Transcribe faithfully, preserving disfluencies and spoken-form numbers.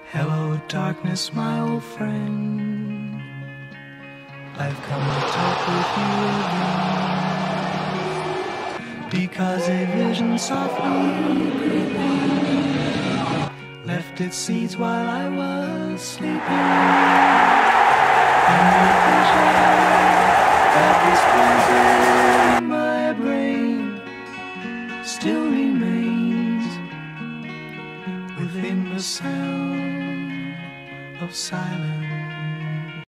Hello, darkness, my old friend. I've come to talk with you again, because a vision softly creeping left its seeds while I was sleeping. And the vision that was planted in my brain still remains within the sound of silence.